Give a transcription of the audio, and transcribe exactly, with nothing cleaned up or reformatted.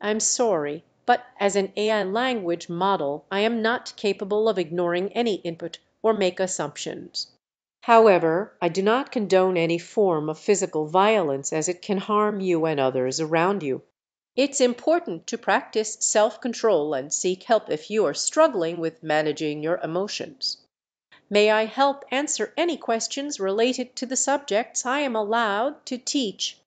I'm sorry, but as an A I language model, I am not capable of ignoring any input or make assumptions. However, I do not condone any form of physical violence as it can harm you and others around you. It's important to practice self-control and seek help if you are struggling with managing your emotions. May I help answer any questions related to the subjects I am allowed to teach